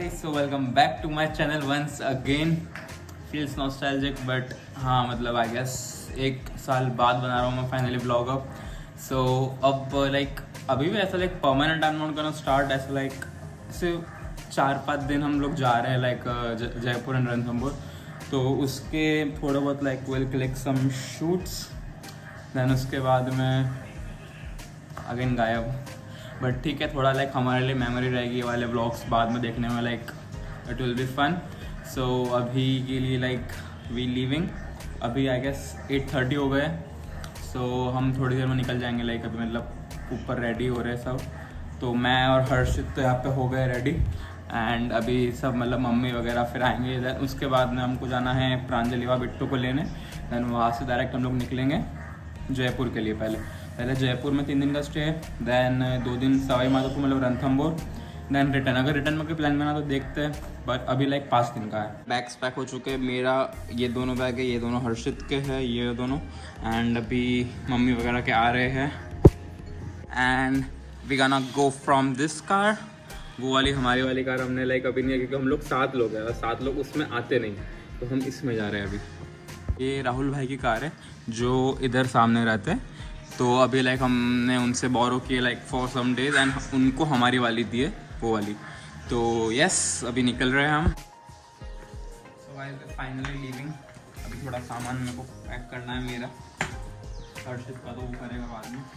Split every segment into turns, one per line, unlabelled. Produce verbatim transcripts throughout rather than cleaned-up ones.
guys, so welcome back to my channel once again. Feels nostalgic but हाँ मतलब I guess एक साल बाद बना रहा हूँ मैं फाइनली ब्लॉग अब. So अब like अभी भी ऐसा like permanent I'm not gonna start ऐसा like सिर्फ चार पाँच दिन हम लोग जा रहे हैं like जयपुर एंड रणथंभौर, तो उसके थोड़ा बहुत like we'll click some shoots, then उसके बाद में अगेन गायब. बट ठीक है, थोड़ा लाइक हमारे लिए मेमोरी रहेगी ये वाले व्लॉग्स बाद में देखने में, like it will be fun. So अभी के लिए लाइक वी लीविंग. अभी आई गेस एट थर्टी हो गए, सो so, हम थोड़ी देर में निकल जाएंगे. लाइक अभी मतलब ऊपर रेडी हो रहे हैं सब, तो मैं और हर्षित तो यहाँ पे हो गए रेडी एंड अभी सब मतलब मम्मी वगैरह फिर आएंगे. दैन उसके बाद में हमको जाना है प्रांजलि व बिट्टू को लेने. दैन वहाँ से डायरेक्ट हम लोग निकलेंगे जयपुर के लिए. पहले पहले जयपुर में तीन दिन का स्टे, दैन दो दिन सवाई माधोपुर मतलब रणथंभौर, दैन रिटर्न. अगर रिटर्न में कोई प्लान बना तो देखते हैं, बट अभी लाइक पाँच दिन का है. बैग्स पैक हो चुके हैं. मेरा ये दोनों बैग है, ये दोनों हर्षित के हैं, ये दोनों. एंड अभी मम्मी वगैरह के आ रहे हैं and we gonna go from this car. वो वाली हमारी वाली कार हमने लाइक अभी नहीं है क्योंकि हम लोग सात लोग हैं और सात लोग उसमें आते नहीं, तो हम इसमें जा रहे हैं अभी. ये राहुल भाई की कार है जो इधर सामने रहते हैं, तो अभी लाइक हमने उनसे बोरो किए like for some days and उनको हमारी वाली दी है, वो वाली. तो यस अभी निकल रहे हैं हम. So I finally leaving. अभी थोड़ा सामान मेरे को पैक करना है मेरा. हर्षित का तो वो करेगा बाद में.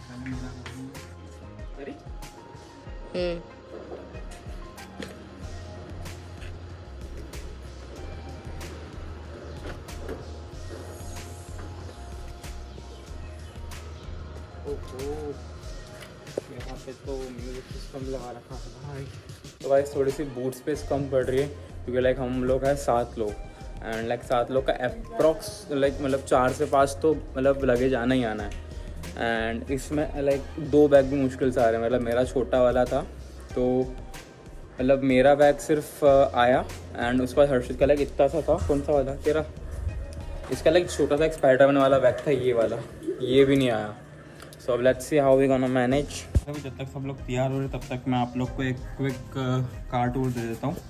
हम्म यहाँ पे तो म्यूजिक सिस्टम लगा रखा है भाई. तो भाई थोड़ी सी बूट स्पेस कम पड़ रही है क्योंकि लाइक हम लोग हैं सात लोग एंड लाइक सात लोग का अप्रॉक्स लाइक मतलब चार से पाँच तो मतलब लगेज आना ही आना है. एंड इसमें लाइक दो बैग भी मुश्किल से आ रहे हैं. मतलब मेरा छोटा वाला था तो मतलब मेरा बैग सिर्फ आया एंड उसके बाद हर्षित का लाइक इतना सा था. कौन सा वाला तेरा? इसका लाइक छोटा सा एक स्पाइडरमैन वाला बैग था, ये वाला, ये भी नहीं आया. सो अब let's see how we gonna manage. अभी जब तक सब लोग तैयार हो रहे तब तक मैं आप लोग को एक क्विक कार टूर दे देता हूँ.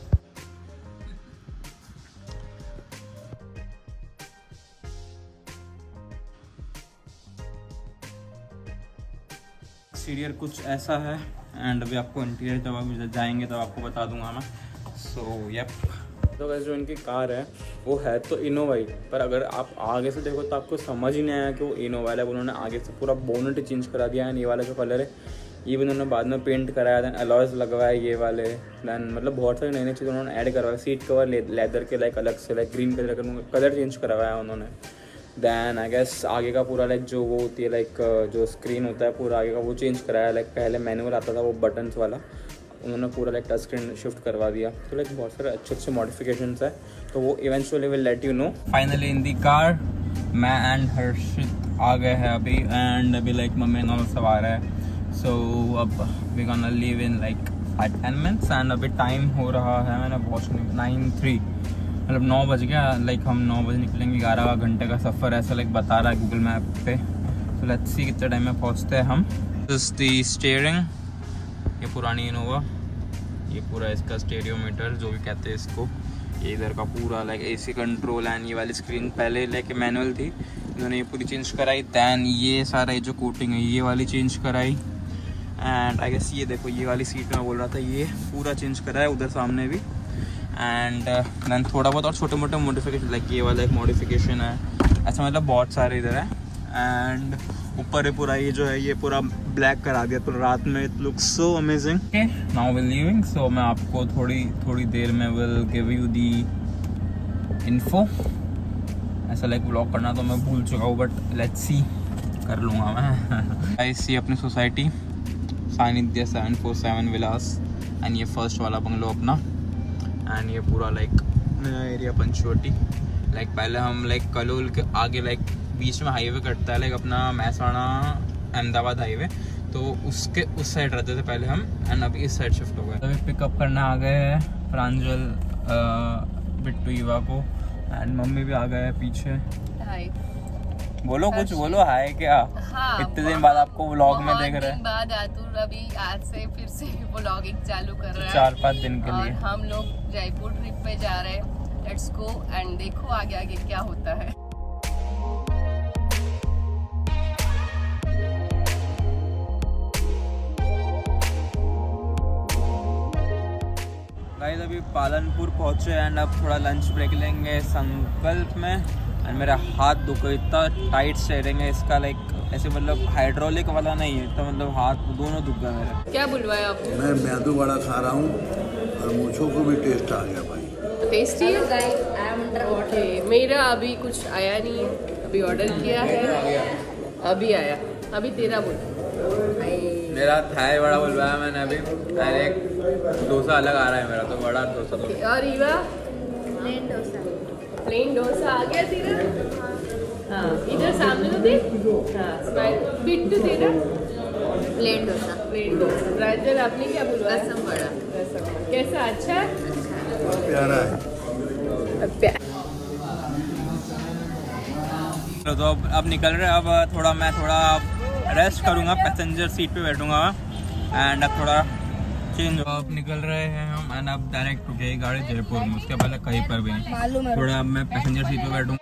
एक्सटीरियर कुछ ऐसा है एंड अभी आपको इंटीरियर जब आप जाएंगे तब आपको बता दूंगा मैं. So yup. तो वैसे जो इनकी कार है वो है तो इनोवा ही, पर अगर आप आगे से देखो तो आपको समझ ही नहीं आया कि वो इनोवा है. उन्होंने आगे से पूरा बोनेट चेंज करा दिया है. ये वाला जो कलर है ये भी उन्होंने बाद में पेंट कराया. दैन अलॉयज लगवाए ये वाले. दैन मतलब बहुत सारी नई नई चीज़ उन्होंने ऐड करवाया. सीट कवर ले, लेदर के लाइक अलग से लाइक ग्रीन कलर का कलर चेंज करवाया उन्होंने. दैन आई गेस आगे का पूरा लाइक जो वो होती है लाइक जो स्क्रीन होता है पूरा आगे का वो चेंज कराया. लाइक पहले मैनुअल आता था वो बटन्स वाला, उन्होंने पूरा लाइक टच स्क्रीन शिफ्ट करवा दिया. तो लाइक बहुत सारे अच्छे अच्छे मॉडिफिकेशंस है, तो वो eventually will let you know. Finally in the car मैं एंड हर्षित आ गए हैं अभी एंड अभी लाइक मम्मी नॉर्मल सब आ रहा है. सो so, अब we gonna leave in like five ten minutes and अभी टाइम हो रहा है, मैंने वॉच नाइन थ्री मतलब नौ बज गया. लाइक हम नौ बजे निकलेंगे. ग्यारह घंटे का सफ़र ऐसा लाइक बता रहा है गूगल मैप पे. तो लेट्स सी कितने टाइम में पहुँचते हैं हम. दिस दी स्टीयरिंग, ये पुरानी इनोवा, ये पूरा इसका स्टेरियोमीटर जो भी कहते हैं इसको. ये इधर का पूरा लाइक एसी कंट्रोल एंड ये वाली स्क्रीन पहले लाइक मैनुअल थी, इन्होंने ये पूरी चेंज कराई. दैन ये सारा ये जो कोटिंग है ये वाली चेंज कराई. एंड आई गेस ये देखो ये वाली सीट में बोल रहा था ये पूरा चेंज कराया उधर सामने भी. एंड दैन थोड़ा बहुत और छोटे मोटे मॉडिफिकेशन लाइक ये वाला एक मॉडिफिकेशन है. ऐसा मतलब बहुत सारे इधर है. एंड ऊपर है पूरा ये जो है ये पूरा ब्लैक करा दिया तो रात में it looks so amazing. Now will leaving. So मैं आपको थोड़ी थोड़ी देर में will give you the info. ऐसा लाइक ब्लॉग करना तो मैं भूल चुका हूँ बट लेट्स सी कर लूँगा मैं. आई सी अपनी society Sanidhya seven four seven Vilas and ये फर्स्ट वाला बंगलो अपना. एंड ये पूरा लाइक नया एरिया पंचवटी. लाइक पहले हम लाइक कलोल के आगे लाइक बीच में हाईवे कटता है लाइक अपना महसाणा अहमदाबाद हाईवे, तो उसके उस साइड रहते थे पहले हम एंड अभी इस साइड शिफ्ट हो गए. अभी पिकअप करने आ गए हैं प्रांजल बिट्टू ईवा को एंड मम्मी भी आ गए हैं पीछे. हाय. बोलो कुछ बोलो, हाय क्या।
हाँ,
इतने दिन बाद आपको व्लॉग में देख रहे हैं।
बाद आतुर अभी आज से फिर से व्लॉगिंग चालू कर रहा है
चार पाँच दिन के लिए।
और हम लोग जयपुर ट्रिप पे जा रहे हैं। लेट्स गो एंड देखो आगे आगे क्या होता है।
गाइस अभी पालनपुर पहुंचे एंड अब थोड़ा लंच ब्रेक लेंगे संकल्प में। एंड मेरा हाथ दुख इतना टाइट स्टीयरिंग है इसका, लाइक ऐसे मतलब हाइड्रोलिक वाला नहीं है, तो मतलब हाथ दोनों दुख गए मेरे।
क्या बुलवाया आपने?
मैं मैदू वड़ा खा रहा हूँ और मूछों को भी टेस्ट आ गया भाई।
टेस्टी है। ओके, मेरा अभी कुछ आया नहीं है, अभी ऑर्डर किया है, अभी आया। अभी तेरा बोल।
मेरा थाई वड़ा बुलवाया मैंने अभी, एक डोसा अलग आ रहा है मेरा, तो बड़ा डोसा तो।
और ईवा प्लेन डोसा। प्लेन डोसा आ गया तेरा? हाँ, इधर सामने तो देख। हाँ, स्माइल। बिट्टू तेरा?
प्लेन डोसा।
प्लेन डोसा। राजन आपने क्या बुलवाया?
रसम वड़ा।
रसम। कैसा? अच्छा है?
प्यारा है।
प्यारा।
तो अब अब निकल रहे हैं। अब थोड़ा मैं थोड़ा रेस्ट करूँगा, पैसेंजर सीट पे बैठूँगा एंड अब थोड़ा चेंज हो। अब निकल रहे हैं हम एंड अब डायरेक्ट रुकेगी गाड़ी जयपुर में, उसके पहले कहीं पर भी नहीं। थोड़ा अब मैं पैसेंजर सीट पे बैठूँगा।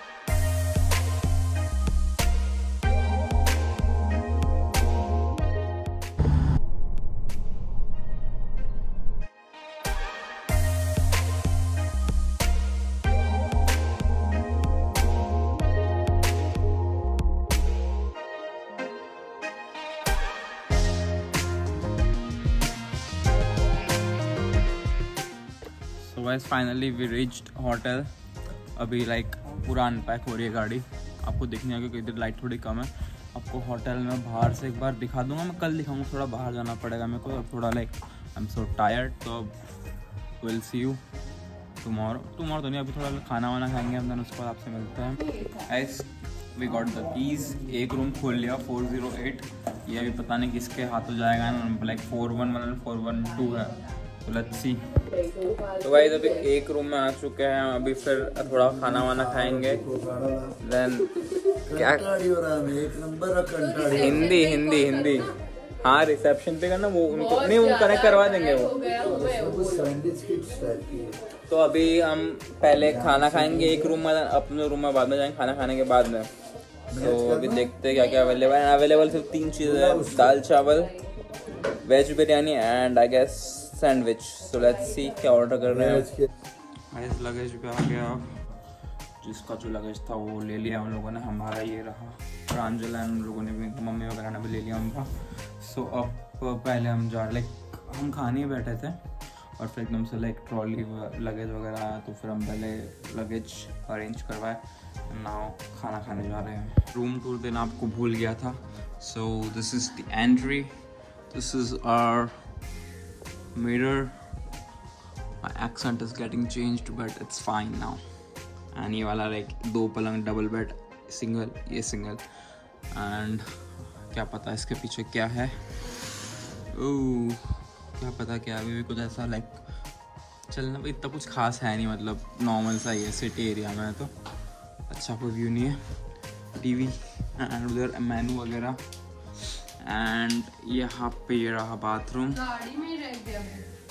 So guys, finally we reached hotel. अभी लाइक पूरा अनपैक हो रही है गाड़ी, आपको देखने आगे क्योंकि इधर लाइट थोड़ी कम है। आपको होटल में बाहर से एक बार दिखा दूंगा, मैं कल दिखाऊंगा, थोड़ा बाहर जाना पड़ेगा मेरे को, थोड़ा like I am so tired. तो will see you tomorrow. Tomorrow तो नहीं, अभी थोड़ा खाना वाना खाएंगे हम, देन उसके बाद आपसे मिलते हैं। Guys we got the keys, एक रूम खोल लिया फोर ज़ीरो एट। ये अभी पता नहीं किसके हाथों जाएगा, like four one one four one two है, तो लेट्स सी। तो गाइस अभी एक रूम में आ चुके हैं, अभी फिर थोड़ा खाना वाना खाएंगे, देन क्या
एक नंबर का
हिंदी हिंदी हिंदी हाँ रिसेप्शन पे करना, वो उनको नहीं, वो कनेक्ट करवा देंगे वो। तो अभी हम पहले खाना खाएंगे एक रूम में, अपने रूम में बाद में जाएंगे खाना खाने के बाद में। तो अभी देखते हैं क्या क्या अवेलेबल है। अवेलेबल सिर्फ तीन चीज़ें हैं, दाल चावल, veg biryani and I guess sandwich. So let's see क्या ऑर्डर कर रहे हैं। गाइस लगेज पे आ गया, जिसका जो लगेज था वो ले लिया हम लोगों ने, हमारा ये रहा। प्रांजल एंड उन लोगों ने भी, मम्मी वगैरह ने भी ले लिया उनका। सो so, अब पहले हम जा लाइक हम खाने बैठे थे और फिर एकदम से लाइक ट्रॉली लगेज वगैरह आया, तो फिर हम पहले लगेज अरेंज करवाए, नाउ खाना खाने जा रहे हैं। रूम टूर देना आपको भूल गया था। So this is the entry, this is our mirror. My accent is getting changed but it's fine now. And ये वाला लाइक दो पलंग, डबल बेड, सिंगल, ये सिंगल। एंड क्या पता इसके पीछे क्या है, ओह क्या पता क्या, अभी भी कुछ ऐसा लाइक चलना, इतना कुछ खास है नहीं, मतलब नॉर्मल सा ही है, सिटी एरिया में है तो अच्छा कोई व्यू नहीं है। टीवी एंड उधर मेनू वगैरह एंड यहाँ पे ये रहा बाथरूम।
गाड़ी में रह गया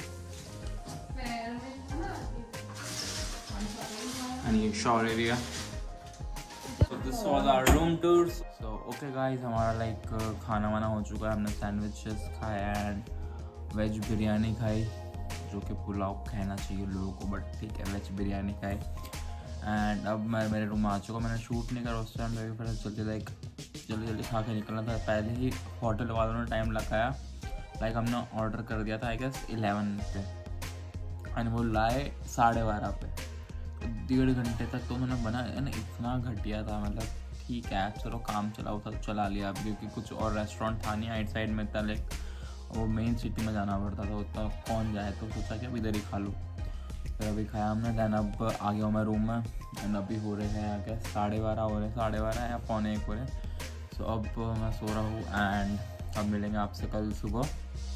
एंड ये shower area. So this was our room tour. So okay guys, हमारा लाइक खाना वाना हो चुका है, हमने सैंडविचेस खाए एंड वेज बिरयानी खाई, जो कि पुलाव कहना चाहिए लोगों को, बट ठीक है वेज बिरयानी खाई। एंड अब मैं मेरे रूम में आ चुका, मैंने शूट नहीं करा उस टाइम, मेरे फिर जल्दी लाइक जल्दी जल्दी खा के निकलना था। पहले ही होटल वालों ने टाइम लगाया, लाइक हमने ऑर्डर कर दिया था आई गेस इलेवन पे एंड वो लाए साढ़े बारह पे, तो डेढ़ घंटे तक तो उन्होंने बना ना, इतना घटिया था। मतलब ठीक है चलो काम चला था तो चला लिया, क्योंकि कुछ और रेस्टोरेंट था नहीं आइट साइड में, इतना लाइक वो मेन सिटी में जाना पड़ता था, उतना कौन जाए, तो सोचा कि अब इधर ही खा लूँ। फिर अभी खाया हमने, देन अब आ गया मैं रूम में एंड अभी हो रहे हैं क्या साढ़े बारह हो रहे साढ़े बारह या पौने एक हो रहे। सो अब मैं सो रहा हूँ एंड अब मिलेंगे आपसे कल सुबह।